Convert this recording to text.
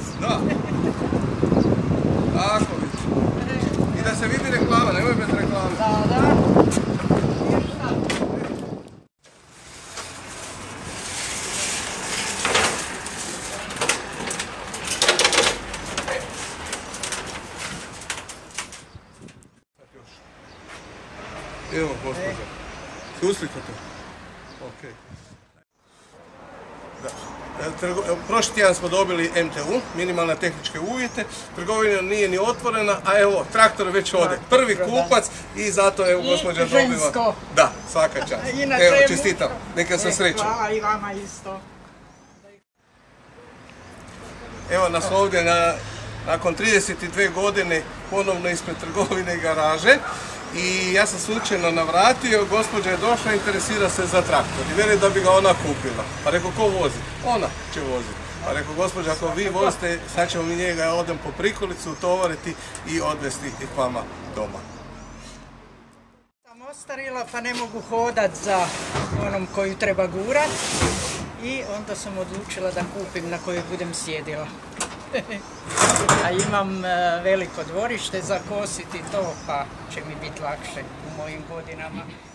Da. Tako vidi. I da se vidi reklama, nemoj bez reklame. Da. Evo, gospođa. Si uslikate? Ok. Prošli tjedan smo dobili MTU, minimalne tehničke uvjete, trgovina nije ni otvorena, a evo, traktor već ode. Prvi kupac i zato evo gospođa dobiva. I žensko. Da, svaka čast. Evo, čestitam, neka sam srećan. Hvala i vama isto. Evo nas ovdje nakon 32 godine ponovno ispred trgovine i garaže. I ja sam slučajno navratio, gospođa je došla i interesira se za traktor i veli da bi ga ona kupila. Pa rekao, ko vozi? Ona će voziti. Pa rekao, gospođa, ako vi vozite, sad ćemo mi njega odem po prikolicu, utovariti i odvesti ih vama doma. Sam ostarila pa ne mogu hodat za onom koju treba gurat i onda sam odlučila da kupim na kojoj budem sjedila. A imam veliko dvorište za kositi to, pa će mi biti lakše u mojim godinama.